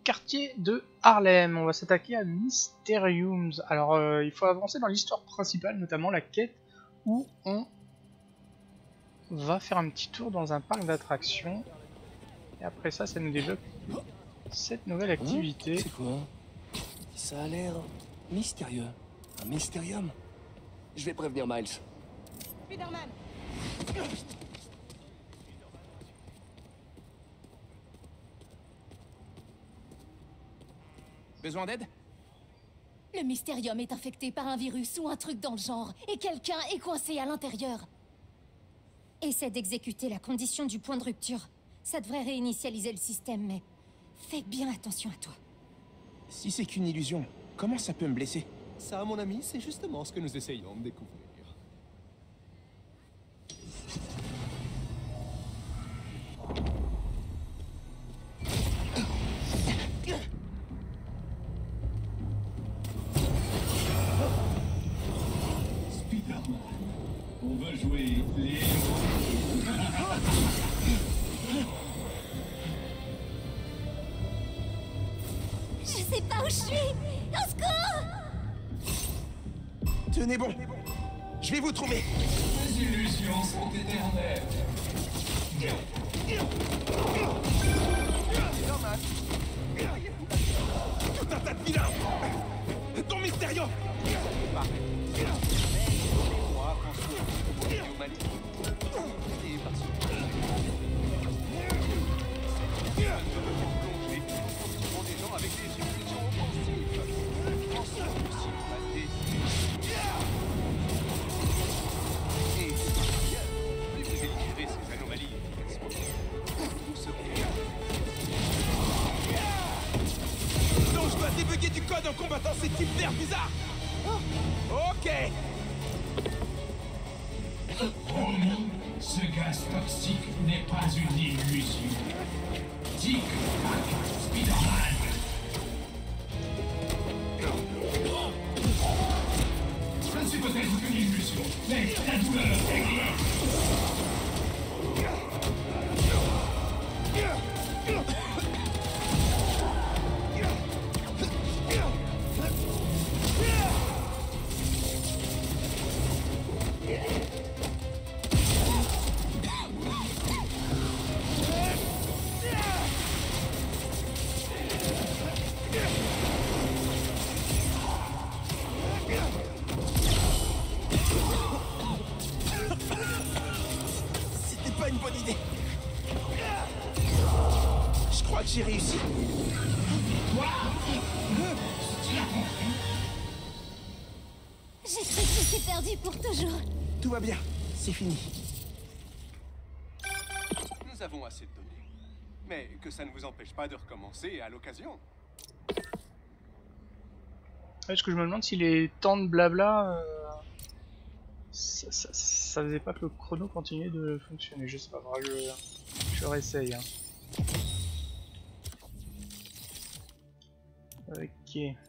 quartier de Harlem. On va s'attaquer à Mysteriums. Alors, il faut avancer dans l'histoire principale, notamment la quête où on va faire un petit tour dans un parc d'attractions. Et après ça, ça nous débloque cette nouvelle activité. C'est quoi? Ça a l'air mystérieux. Un mystérium. Je vais prévenir Miles. Spider-Man. Besoin d'aide? Le Mystérium est infecté par un virus ou un truc dans le genre, et quelqu'un est coincé à l'intérieur. Essaie d'exécuter la condition du point de rupture. Ça devrait réinitialiser le système, mais fais bien attention à toi. Si c'est qu'une illusion, comment ça peut me blesser? Ça, mon ami, c'est justement ce que nous essayons de découvrir. Spider-Man, on va jouer les héros. Je sais pas où je suis! Au secours! Tenez bon. Je vais vous trouver. Les illusions sont éternelles. Tout un tas de vilains. Ton Mystérium. Donc je dois débugger du code en combattant ces types d'air bizarres. Ok. Oh non, ce gaz toxique n'est pas une illusion. Tic, tac, Spider-Man. Je ne suis peut-être qu'une illusion, mais la douleur est claire. C'était pas une bonne idée. Je crois que j'ai réussi. J'ai cru que j'étais perdu pour toujours. Tout va bien. C'est fini. Nous avons assez de données. Mais que ça ne vous empêche pas de recommencer à l'occasion. Est-ce que je me demande si les temps de blabla, ça faisait pas que le chrono continuait de fonctionner. Je sais pas, je réessaye. Hein. Ok.